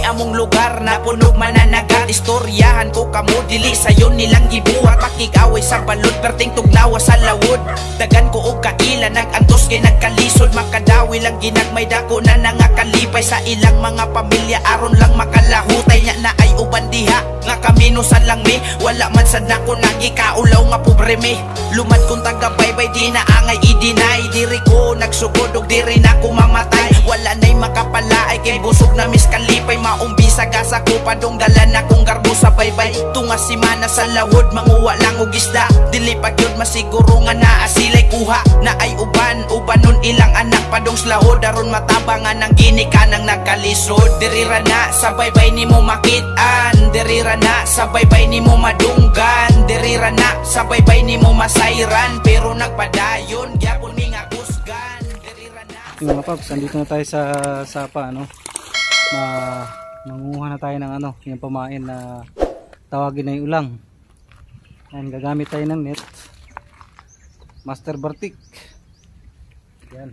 among lugar na punog mananagat. Istoryahan ko kamo dili sayon nilang gibuhat. Pakig-away sa balod perting tugnawa sa lawod. Dagan ko og kaila nag-antos kay nagkalisod. Makadawi lang ginagmay dako na nangakalipay sa ilang mga pamilya aron lang makalahutay nya na ay uban diha nga kaminusan lang mi. Wala man sad nako nagikaulaw nga pobre mi. Lumad kong taga-baybay di na angay i-deny. Diri ko nagsugod og diri na ko mamatay. Wala na'y makapalaay kay busog na miskalipay. Maumbisa gasa ko padong dala na kong garbo sa baybay. Tunga simana sa lawod manguwa lang og isda. Dili pa gyud masiguro nga naa sila'y kuha na ay ubanon ilang anak padong slahod. Daron matabangan ang ginikanang nagkalisod. Dirira na sa baybay nimo makit-an. Dirira na sa baybay nimo madunggan. Dirira na sa baybay nimo masayran. Pero nagpadayon gyapon mi nga kusgan. Dirira na. Yung mga paps, andito na tayo sa sapa, ano. Mangunguha na tayo ng ano, yung pamain na tawagin na yung ulang. Ayan, gagamit tayo ng net. Master Bartik. Yan.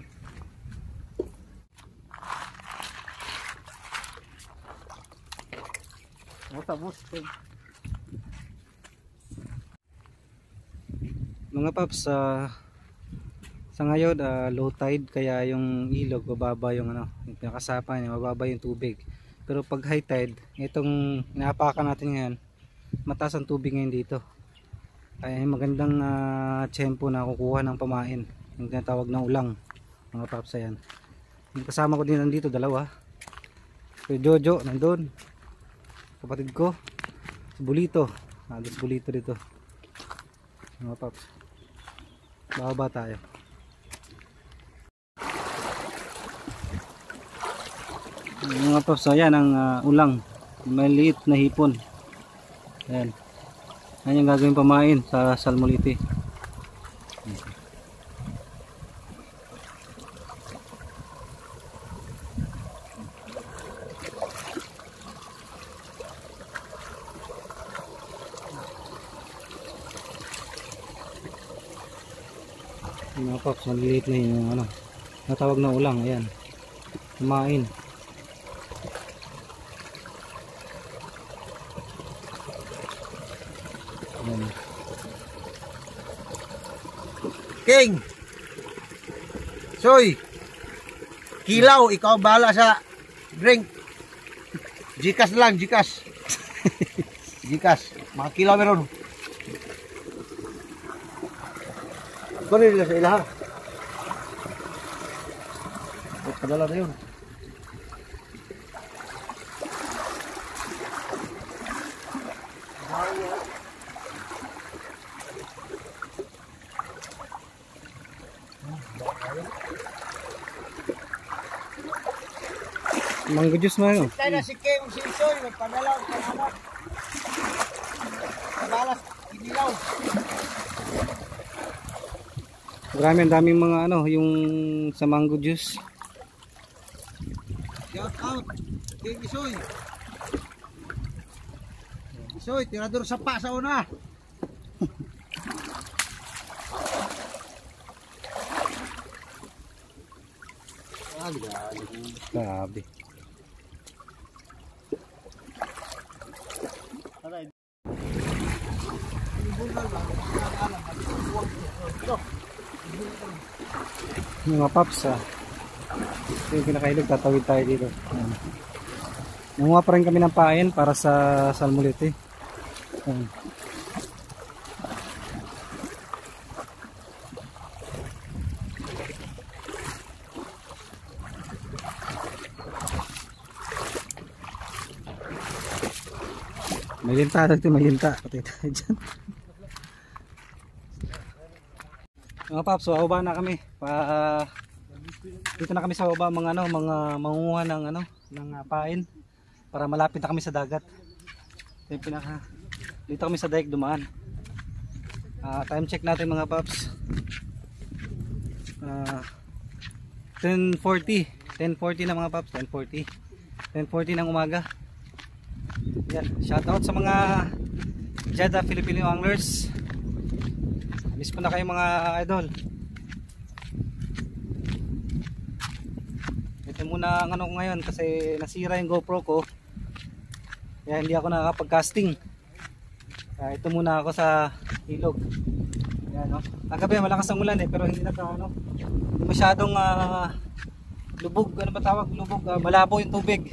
Mga paps, sa ngayon low tide kaya yung ilog mababa yung ano, yung pinakasapa niya, mababa yung tubig. Pero pag high tide, itong inaapakan natin ngayon, mataas ang tubig ngayon dito. Kaya magandang tiyempo na kukuha ng pamain, yung tinatawag na ulang, mga paps. Ayan, yung kasama ko din nandito, dalawa. Si Jojo nandun, kapatid ko, si Bulito, si Bulito dito, mga paps. Bababa tayo. Mga paps, ayan ang ulang, maliit na hipon. Ayan, ayan yung gagawin pamain sa salmolite. Mga paps, maliit na yung ano, natawag na ulang. Ayan, pamain. King Soy Kilaw, ikaw bahala sa drink. Gcash lang, Gcash. Gcash, mga kilaw meron. Kunin nila sa ilaha. Padala na yun. Mango juice mo yun. Tayo na si King, si Soy, magpadala sa anak. Balas, inilaw. Marami, ang daming mga ano, yung sa mango juice. Shout out, King Isoy. Isoy, tirador sa pa sa una. Grabe. Mga paps, ito yung pinakailog, tatawid tayo dito. Nanguha pa rin kami ng pain para sa salmolite. May linta dito, may linta. Patay tayo dyan. Mga paps, baba na kami. Dito na kami sa baba mga ano, mga mangunguha ng ano, ng pain para malapit na kami sa dagat. Dito kami sa daig dumaan. Time check natin mga paps. 10:40 na mga paps, 10:40 ng umaga. Yan, shout out sa mga Jeddah Filipino anglers. Miss ko na kayo mga idol. Ito muna ang ano ko ngayon kasi nasira yung GoPro ko. Kaya hindi ako nakakapag-casting. Ito muna ako sa ilog. Ayan, no? Kagabi malakas ang ulan pero hindi hindi masyadong lubog. Ano ba tawag? Lubog. Malabo yung tubig.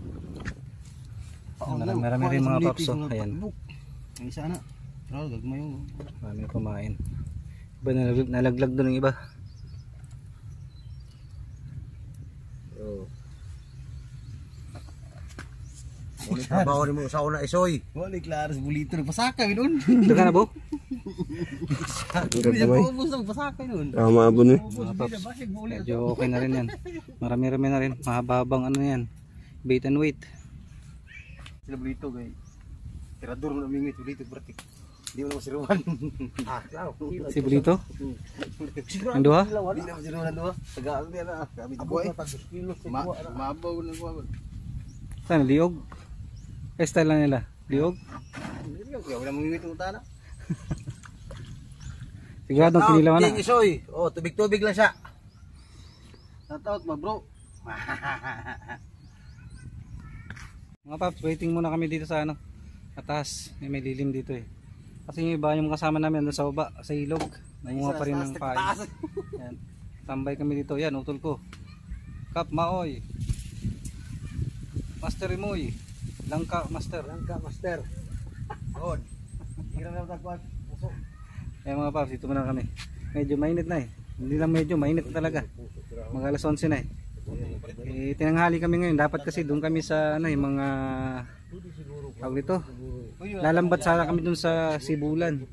Marami rin mga paps. Ayan. Ang isa na. Pero gagmay yung. Marami kumain. Iba nalaglag doon ng iba. Ulit na ba mo sa una isoy? Wala klaras bulito nagpasaka doon. Ito ka na bo? Hindi ko ubos ng pasaka doon. Tama po ni. Mga paps. Medyo okay na rin yan. Marami-rami na rin. Mahababang ano yan. Bait and weight. Sila bulito kay tirador mo na mingit bulito berarti. Hindi mo na masiruan. Si Bulito? Ang duha? Hindi na masiruan doon. Tagaan niya na. Kami Abo boy. na 2 kilos. Mabaw na ko. Saan? Liog? Style lang nila. Liog? Wala mong mingit ng tana. Siguradong kinilaw na. King isoy. Oh, tubig-tubig lang siya. Shoutout ma bro. Mga paps, waiting muna kami dito sa atas. May lilim dito eh. Kasi yung iba yung kasama namin doon sa baba, sa ilog. Nangunga pa rin ng pain. Yan. Tambay kami dito. Yan, utol ko. Kap, maoy. Master Imoy. Langka, master. Langka master. God. Hira na tagwag. Eh mga paps, dito muna kami. Medyo mainit na eh. Hindi lang medyo, mainit na talaga. Mag alas 11 na eh. Tinanghali kami ngayon. Dapat kasi doon kami sa yung mga tawag nito. Lalambat sana kami doon sa Sibulan.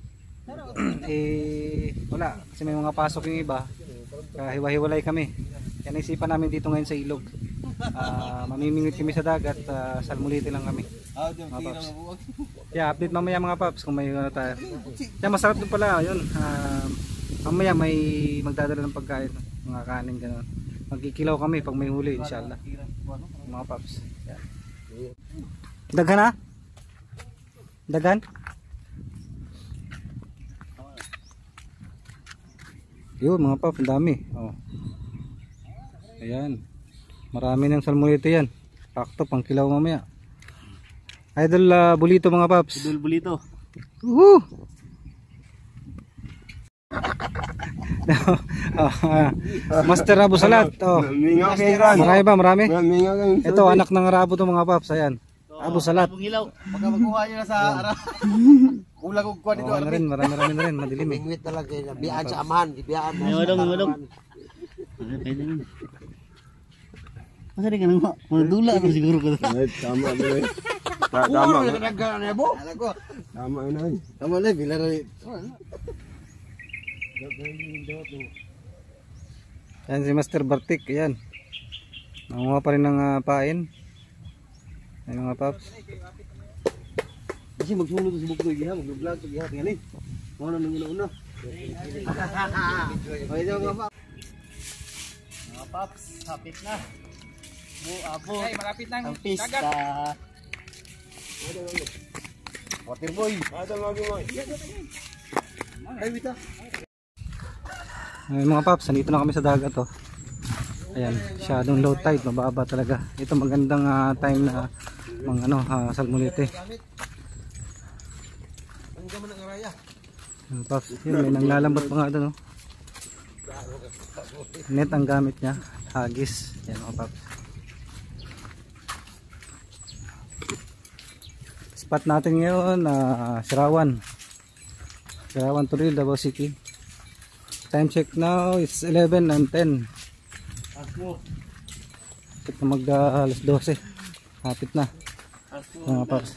Wala. Kasi may mga pasok yung iba. Hiwa-hiwalay kami. Kaya naisipan namin dito ngayon sa ilog. Mamimingit kami sa dagat. Salmulite lang kami. Mga paps. Yeah, update mamaya mga paps kung may tayo. Yeah, masarap doon pala. Yun. Mamaya may magdadala ng pagkain. Mga kanin gano'n. Magkikilaw kami pag may huli inshallah. Mga paps. Yeah. Dagan ha? Dagan? Yun mga paps, ang dami. Oh. Ayan. Marami ng salmonite yan. Pakto pang kilaw mamaya. Idol Bulito mga paps. Idol bulito. Woo! Master Rabo Salat. Oh. Mingaw kay kan. Marami ba? Marami? Mingaw kay. Ito anak ng Rabo to mga paps. Ayan. Rabo Salat. Ilaw. Pagka magkuha niyo na sa ara. Ulag og kuha dito. Oh, na rin, marami na rin. Madilim eh. Mingwit talaga yun. Biyaan sa amahan. Biyaan mo. Madong. Masa di ka nang dula ako siguro ko. Tama ba ni? Tama. Tama. Nagkana na bo. Tama na. Tama na bila na. Ayan si Master Bartik. Ayan. Nanguha pa rin ng pain. Ayan mga paps. Kasi magsunod sa bukod giha, mag-vlog sa giha tingani. Mo na nang una. Okay daw mga paps. Mga paps, hapit na. Abo. Ay, malapit na Ang pista. Water boy. Ada lagi mo. Ay wita. Ayan mga paps, nandito na kami sa dagat oh. Ayan, masyadong low tide, mababa talaga. Ito magandang time na mga salmonite. Ayan, paps, yun, may nanglalambat pa nga doon oh. Net ang gamit niya, hagis. Ayan mga paps. Spot natin ngayon, Sirawan. Sirawan Turil, Davao City. Time check now is 11 and 10. Hapit na mag alas 12. Hapit na. Mga paps.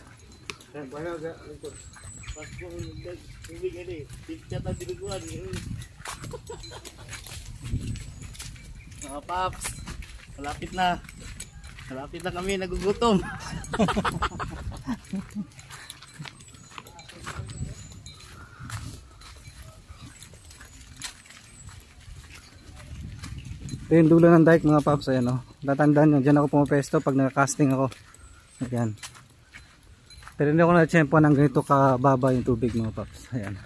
Mga paps, malapit na. Malapit na kami, nagugutom. Ito yung dulo ng dike mga paps. Ayan o. Tatandaan nyo. Diyan ako pumapesto pag naka-casting ako. Ayan. Pero hindi ako na-tsempo ng ganito kababa yung tubig mga paps. Ayan.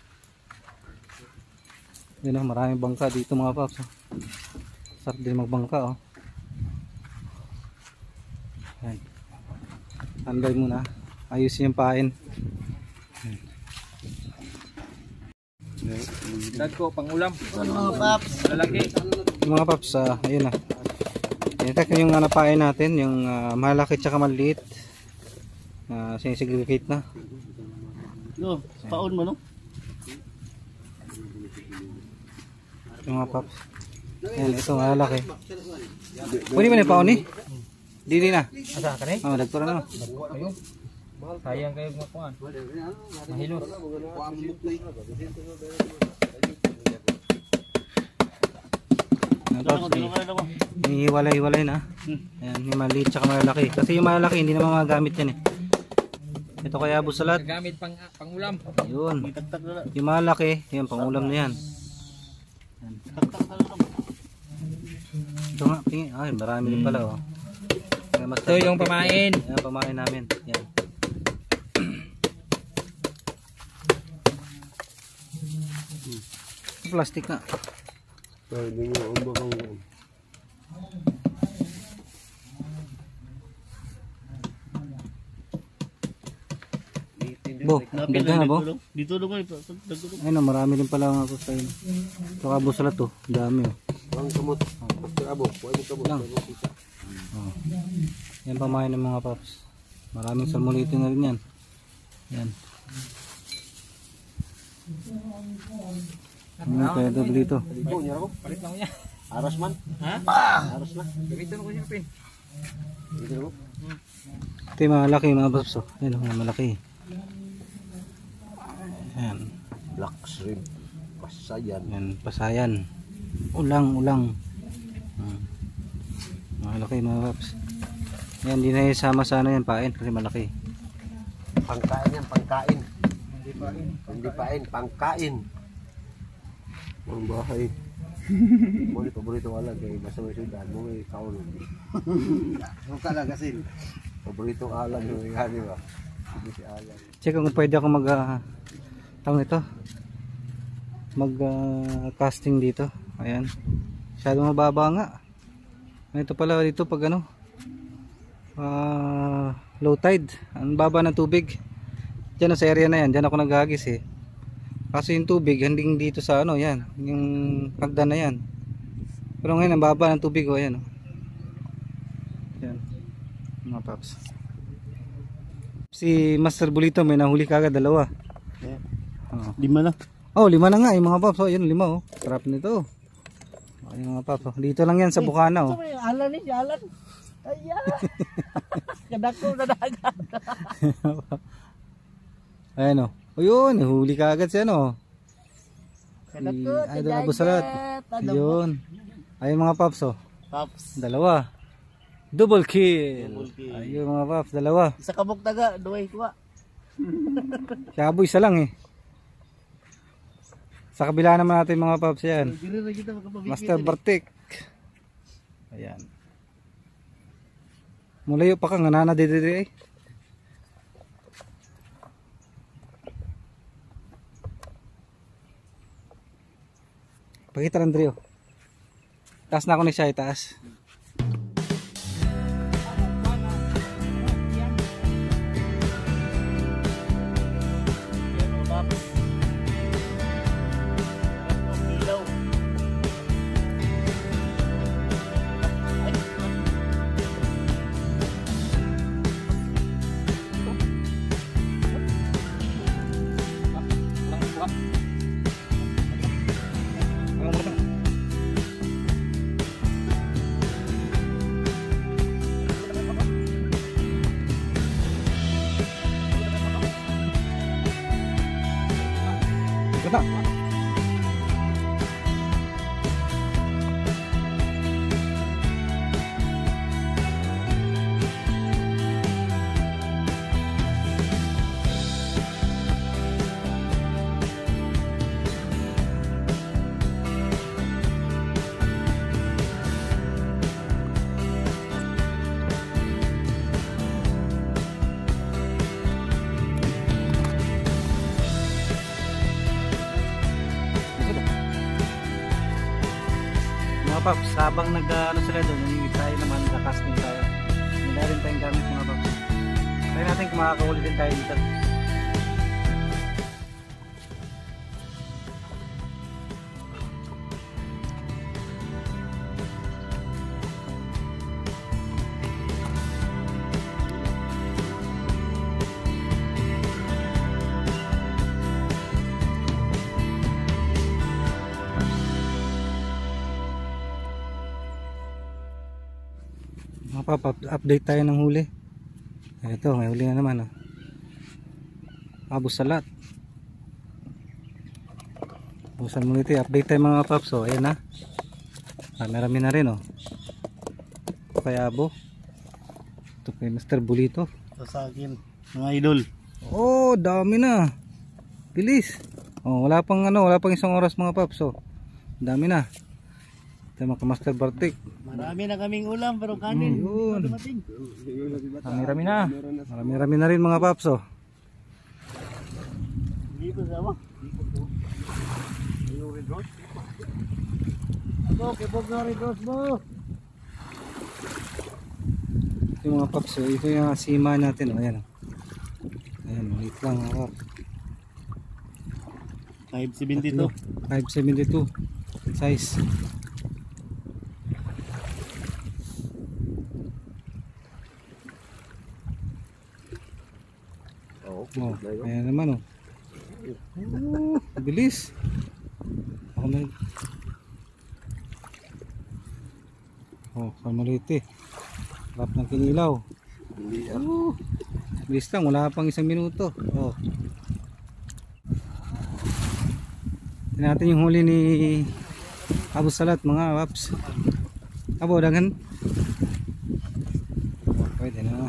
Ayan o. Maraming bangka dito mga paps. Sarap din magbangka o. Ayan. Tandal muna. Ayusin yung pain. Dagko, pangulam. Ano, Paps? Lalaki. Yung mga paps, ayun na. Ito yung napain natin, yung malaki tsaka maliit. Sinisegregate na. No, paon mo no? Yung mga paps. Ayan, ito malaki. Pwede mo na yung paon eh? Dili na. Asa ka rin? Dagko na. Ayun. Sayang kayo makuhaan. Mahilo. Hiwalay-hiwalay na. Ayan, yung maliit tsaka malaki. Kasi yung malaki hindi naman magagamit yan eh. Ito kaya busalat. Gamit pangulam. Yun. Yung malaki, yan pangulam na yan. Ito nga, ay marami din pala oh. Ito yung pamain. Yan pamain namin. Yan. Plastic na. Hindi mo umbak ang Bo, daghan na bo. Dito lang ay Ayun, marami din pala mga kusta yun. Ito kabusalat to, dami oh. ang kamot. Abo, huwag mo kamot. Lang. Oh. Yan pamain ng mga paps. Maraming salmonite na rin yan. Yan. Ano kaya ito dito? palit lang niya. Aras man. Ha? Aras na. Gamitin ko siya pin. Dito mo. Ito yung malaki mga paps oh. Yan oh, malaki. Yan. Black shrimp. Pasayan. Yan, pasayan. Ulang. Malaki mga paps. Yan, di na isama sa ano yan, pain kasi malaki. Pangkain yan, pangkain. Hindi pain, pangkain. Ang bahay. Mo ni paborito wala kay basta may sudan mo may kaon. Suka lang kasi. Paborito alam mo yan di ba? Hindi si alam. Check kung pwede ako mag tawag ito. Mag casting dito. Ayan. Masyado mababa nga. Ito pala dito pag ano low tide. Ang baba ng tubig. Diyan sa area na yan. Diyan ako naghagis eh. Kasi yung tubig handing dito sa ano yan. Yung hagdan na yan. Pero ngayon ang baba ng tubig oh. Ayan oh. Yan. Mga paps. Si Master Bulito may nahuli kagad dalawa. Yeah. Oh. 5 na. Oh, 5 na nga yung mga paps. Oh, yun 5 oh. Sarap nito. Oh, yung mga paps. Oh. Dito lang yan sa Bukana oh. Alan ni Alan. Ayan. Kadako na dagat. Ayan oh. O yun, huli ka agad siya no. Kadako. Idol Abu Salat. Yun. Ayun mga paps oh. Paps. Dalawa. Double kill. Ayun mga paps, dalawa. Isa kabog taga, duway kuha. Shabu isa lang eh. Sa kabila naman natin mga paps yan. Master Bartik. Ayan. Mulayo pa kang nanana didiri eh. Pakita lang Drio. Taas na ako ni siya, itaas. Kita. Mga paps, habang nag ano sila doon, tayo naman, nakasting tayo. Wala rin tayong gamit mga paps. Try natin kung makakahuli din tayo dito. Update tayo ng huli. Ito, may huli na naman. Abos salat. Busan mo nito. Update tayo mga paps. Ayan na. Marami na rin. Ito kay Abo. Ito kay Mr. Bulito. Ito sa akin, mga idol. Oh, dami na. Bilis. Wala pang isang oras mga paps. Dami na. Ito mga Master Bartik. Marami na kaming ulam pero kanin. Yun. Dumating. Marami na. Marami na rin mga paps. Dito sa mo. Ako, kibog na rin dos mo. Ito yung mga paps. Ito yung sima natin. Ayan. Ayan, maliit lang mga paps. 572. 572 size. Ayan naman bilis. Ako na. Kamaliti. Harap ng kinilaw. Bilis lang, wala pang isang minuto. Tingnan natin yung huli ni Abos Salat mga paps. Abo, dagan. Pwede na.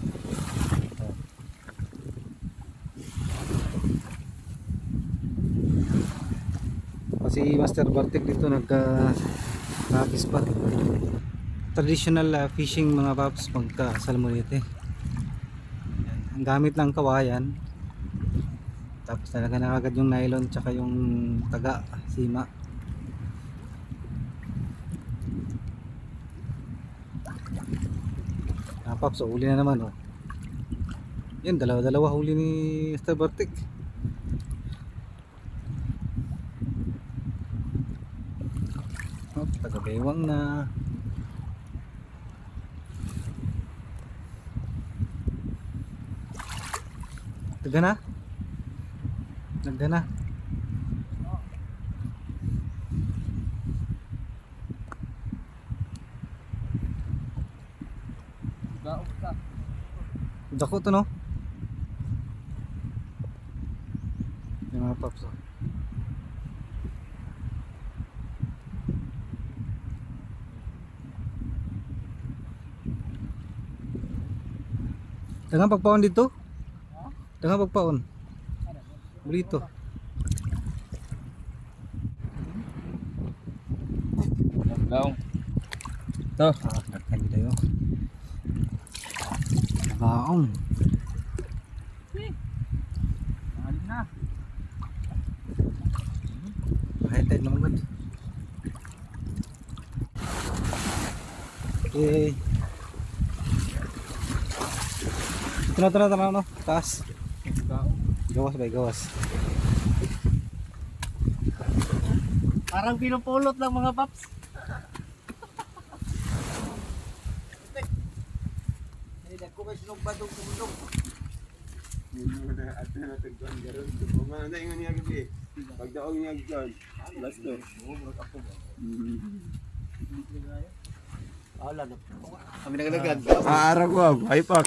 Kasi Master Bartik dito nagka-practice pa. Traditional fishing mga paps pagka salmonite. Ang gamit lang kawayan. Tapos talaga na agad yung nylon tsaka yung taga, sima. Paps, huli na naman. Yan, dalawa huli ni Mr. Bartik. Taga-bewang na. Taga na? Taga na. Dako to no? Yung mga paps. Dagang pagpaon dito? Dagang pagpaon. Bulito. Daong. To. Nagkan dito yun. Nagaong. Alim na. High-tide naman ba? Okay. Tara no, taas. Gawas ba, gawas. Parang pinupulot lang mga paps. Dagko kay sinog badong tumulong. Ato na tagdan garon. Mga na ingon niya gabi. Pagdaog niya gyan. Last door. Ala na. Kami nagalagad. Aarag ko, hypak.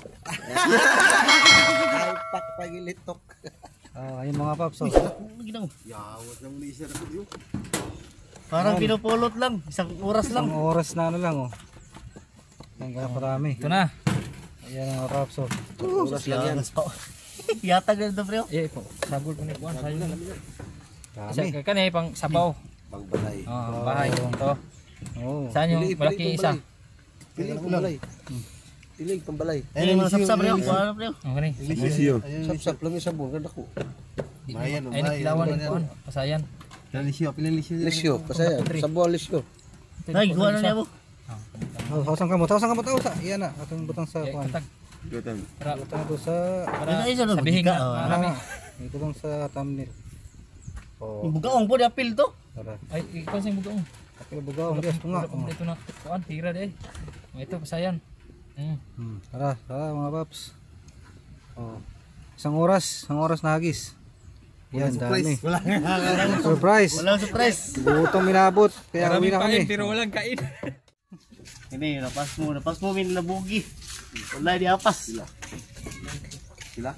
Hypak pagilitok. Ayun mga paps. Yawat ng laser ako diyo. Parang pinupulot lang, isang oras lang. Isang oras na lang Hanggang parami. Ito na. Ayan mga paps. Oras lang yan. Yata ganito pre. Po. Sabol ko ni Juan sayo na. Dami. Kanay pang sabaw. Pangbalay. Bahay to. Saan yung malaki isa? Piling pambalay. Piling pambalay. Ayun yung mga sapsap pre. Kuha pre. Okay. Lisyo. Sapsap lang yung sabon kada ko. Ay nagkilawan ni Juan. Pasayan. Lisyo, piling lisyo. Lisyo, pasayan. Sabon lisyo. Ay, kuha na niya po. Tawasan ka mo. Iyan na. Atong butang sa kuhan. Gatan. Ito sa Isa na sabihin butika. nga, marami. ito lang sa thumbnail. Oh, Yung bugaong po di apil to. tara. Ay, ikaw sa bugaong. Kapila bugaw, Diyos ko nga. Ito na. Kuan, tira deh. Ito pasayan. Tara, mga paps. Oh. Isang oras na hagis. Yan, dami. Wala. Surprise. Walang surprise. Butong minabot. Kaya kami na kami. pero walang kain. Ini napas mo min labugi. Wala di apas. Sila?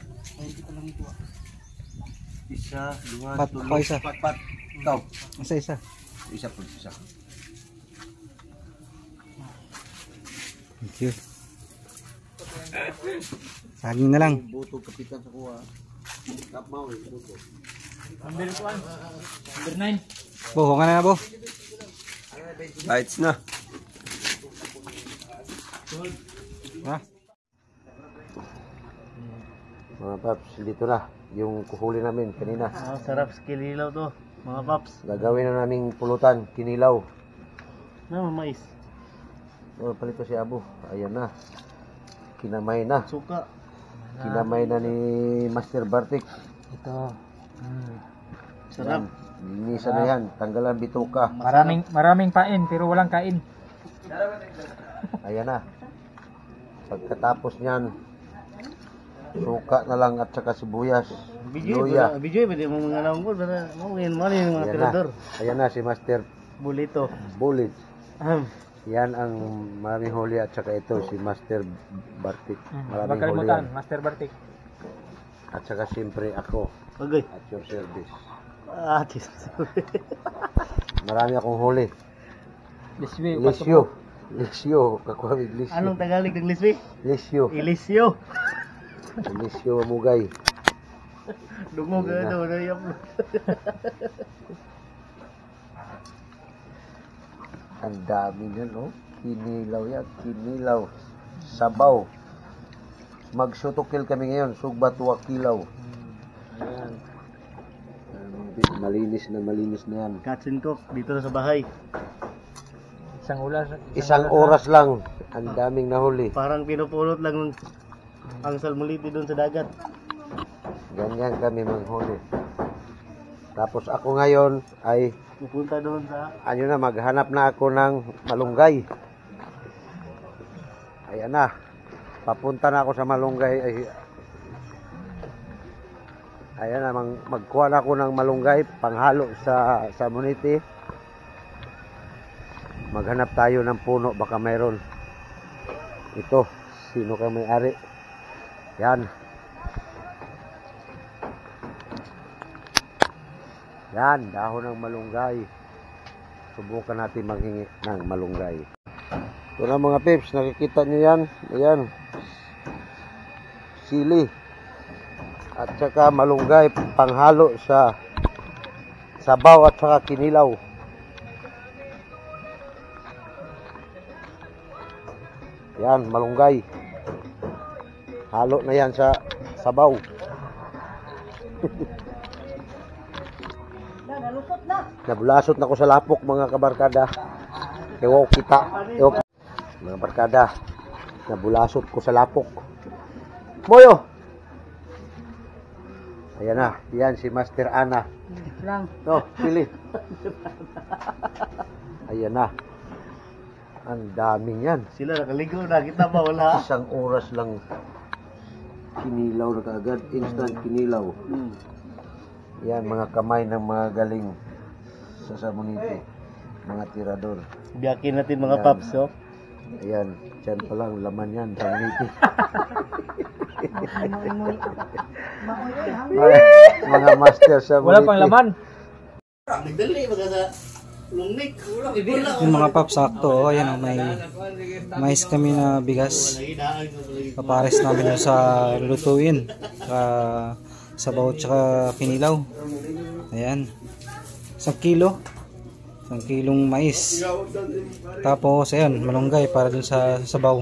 Isa, dua, Pat, tulo, isa. pat. Ikaw. Isa. Isa po, isa. Thank you. Saging na lang. Buto kapitan sa kuha. Tap mau buto. Number 9. Bo, ka na bo. Lights na. Ha? Mga paps, dito na yung kuhuli namin kanina. Sarap sa kinilaw to, mga paps. Gagawin na naming pulutan, kinilaw. Mais. Oh, palito si Abu. Ayan na. Kinamay na. Suka. Kinamay na ni Master Bartik. Ito. Sarap. Linisan na yan. Tanggalan bituka. Maraming pain pero walang kain. Ayan na. Pagkatapos niyan, suka na lang at saka sibuyas. Luya. Bijoy ba di mo mga naong ko? Mo ngayon mo yung mga Ayan na. tirador. Ayan na si Master Bulito. Bullet. Yan ang maraming huli at saka ito si Master Bartik. Maraming huli yan. Master Bartik. At saka siyempre ako Bagay. at your service. Tis. Marami akong huli. Liswi. Lisyo. Kakuha with Lisyo. Anong Tagalog ng Liswi? Lisyo. Ilisyo. Lisyo Amugay. Dungog ano na yung Ang dami yan, oh. Kinilaw yan. Kinilaw. Sabaw. Magsutokil kami ngayon. Sugba 2 kilaw. Ayan. Malinis na yan. Katsin cook dito na sa bahay. Isang oras lang. Ang daming nahuli. Parang pinupulot lang ang salmuliti doon sa dagat. Ganyan kami manghuli. Tapos ako ngayon ay Pupunta doon sa maghanap na ako ng malunggay. Ayan na. Papunta na ako sa malunggay. Ayan na, magkuha na ako ng malunggay panghalo sa muniti. Maghanap tayo ng puno, baka mayroon. Ito, sino ka may-ari? Yan. Yan, dahon ng malunggay. Subukan natin maghingi ng malunggay. Ito na mga pips, nakikita nyo yan. Ayan. Sili. At saka malunggay panghalo sa sabaw at saka kinilaw. Yan, malunggay. Halo na yan sa sabaw. Nabulasot na ko sa lapok mga kabarkada. Ewo kita. Mga barkada. Nabulasot ko sa lapok. Moyo! Ayan na. Yan si Master Ana. No, sili. Ayan na. Ang daming yan. sila nakaligo na kita ba wala? Isang oras lang kinilaw na kaagad. Instant kinilaw. Yan, mga kamay ng mga galing sa Samuniti. Mga tirador. Biyakin natin mga Yan. paps, oh. Ayan, dyan pa lang, laman yan, Samuniti. Mga master Samuniti. Wala pang laman. Nagdali baga sa lungnik. Yung mga paps, sakto. Oh, ayan, may mais kami na bigas. Papares namin yung sa lulutuin. Sabaw at saka kinilaw. Ayan. 1 kilo. 1 kilong mais. Tapos, ayan, malunggay para dun sa sabaw.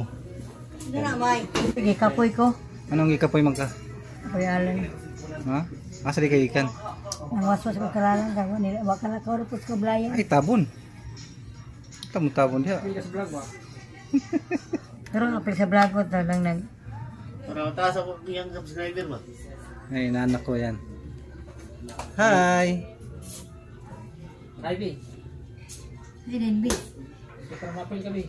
Kapoy ko. Anong ikapoy magka? Kapoy alan. Ha? Asa di kayo ikan? Ang waswas ko kalalang daw nila wakala ko rupos ko blayan. Ay, tabon. Tabon diha. Pero apil sa blago to lang Para mataas ako yung subscriber mo. Ay, naanak ko yan. Hi! Ivy, Ay, Denby. kita mapil kami.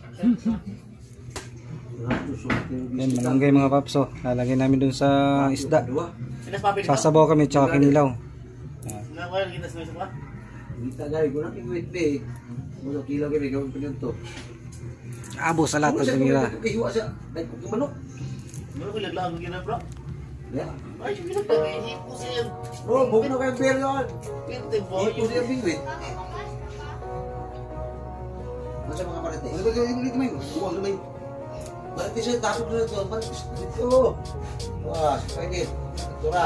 Yan, malunggay mga paps. Oh. Lalagay namin dun sa isda. Sinas papel ito? Sasabaw kami tsaka kinilaw. Nakakaya kita sa pa? Kita gay, ko na kingwit be. Mo kilo kay gawin pa to. Abo sa lahat ng mira. Kay wa siya. Dai ko manok. Ano ko laglag ko gina bro? Ya. Ay, yung ginagawa, ipo siya. Bro, buo na kay beer yon. Pinte boy. Ipo siya bingwit. Masa mga parete. Ano ba yung ulit may? Buwag na may. Parete siya tasok na to. Dito. Wah, pwede. Tura.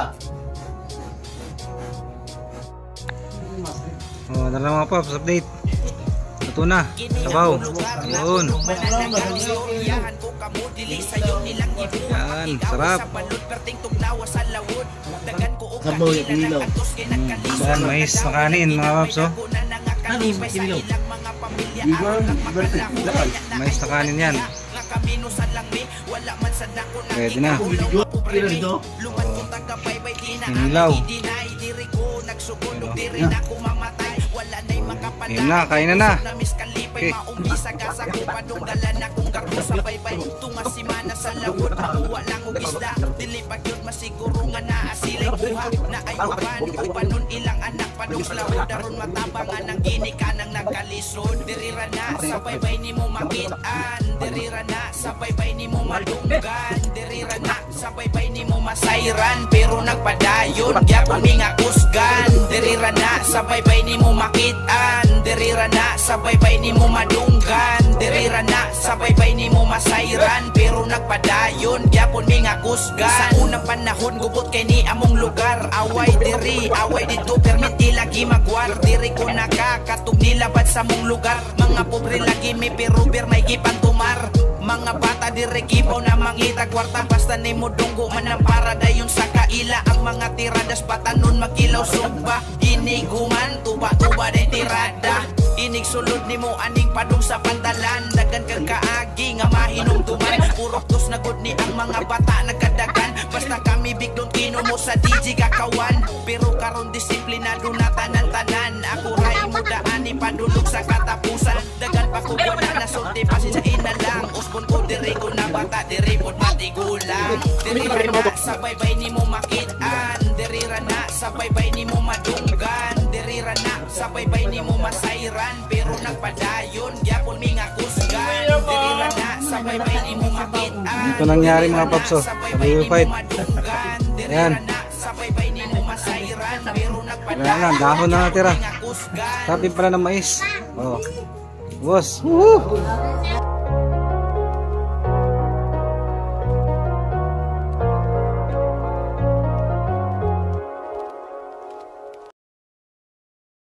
Oh, dala mga paps, update. Ito na, sabaw. Yun. Yan, sarap. Sabaw yung kinilaw. Yan, mais na kanin mga paps. Oh. Ano yung kinilaw? Mais na kanin yan. Pwede na. Kilo dito? Kinilaw. Yun na, kain na na. Okay. Masairan pero nagpadayon gyapon mi nga kusgan dirira na sabay bay nimo makitaan dirira na sabay bay nimo madunggan dirira na sabay bay nimo masairan pero nagpadayon gyapon mi nga kusgan sa unang panahon gubot kay ni among lugar away diri away dito permit di lagi magwar diri ko nakakatug nilabad sa mong lugar mga pobre lagi mi pero bir may gipantumar mga bata dire gibaw na mangita kwarta basta nimo dunggo man ang para dayon sa kaila ang mga tiradas patanon magilaw sugba iniguman tuba-tuba de tirada inig sulod nimo aning padung sa pandalan dagan kang kaagi nga mahinom tuman purok dos na gud ni ang mga bata nagkadagan basta kami bigdon kino mo sa DJ gakawan pero karon disiplinado na tanan-tanan ako ray mo daani padulog sa katapusan dagan pa ko wala na sulti pa sa inalang uspon ko diri ko na bata diri pod matigulang diri na sabay bay nimo makitaan diri na sabay bay nimo madunggan diri na sabay bay nimo masairan pero nagpadayon gyapon mi nga kusgan diri na sabay bay nimo makitaan Ito nangyari mga paps. Oh. Sa BB5. Ayan. sabay bay nimo masairan pero Wala na, dahon na natira. Tapin pala ng mais. Oh. Boss. Woohoo!